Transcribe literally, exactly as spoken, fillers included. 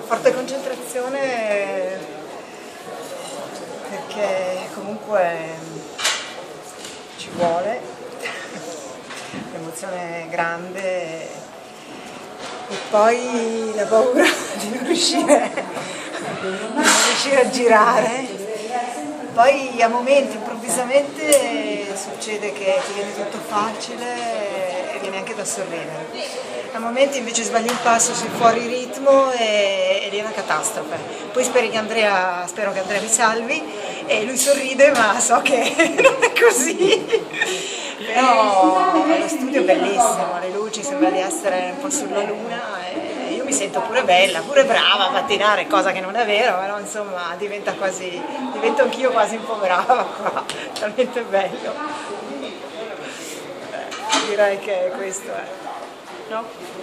Forte concentrazione perché comunque ci vuole, l'emozione è grande e poi la paura di non riuscire, di non riuscire a girare. Poi a momenti improvvisamente succede che ti viene tutto facile e viene anche da sorridere. A momenti invece sbagli un passo, sei fuori ritmo e, ed è una catastrofe. Poi spero che, Andrea, spero che Andrea mi salvi e lui sorride, ma so che non è così. Però lo studio è bellissimo, le luci, sembra di essere un po' sulla luna e io mi sento pure bella, pure brava a pattinare, cosa che non è vero, però insomma diventa quasi, divento anch'io quasi un po' brava qua, talmente bello. Beh, direi che questo è, no?